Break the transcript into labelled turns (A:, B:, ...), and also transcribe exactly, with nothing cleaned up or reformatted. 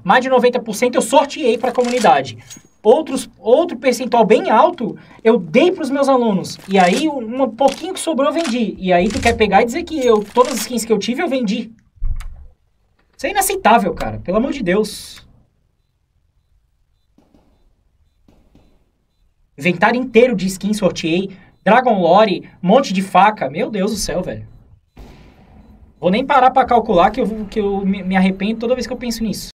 A: mais de noventa por cento eu sorteei para a comunidade. Outros, outro percentual bem alto eu dei para os meus alunos. E aí, um, um pouquinho que sobrou eu vendi. E aí tu quer pegar e dizer que eu, todas as skins que eu tive eu vendi. Isso é inaceitável, cara. Pelo amor de Deus. Inventário inteiro de skins sorteei. Dragon Lore, monte de faca. Meu Deus do céu, velho. Vou nem parar pra calcular que eu, que eu me arrependo toda vez que eu penso nisso.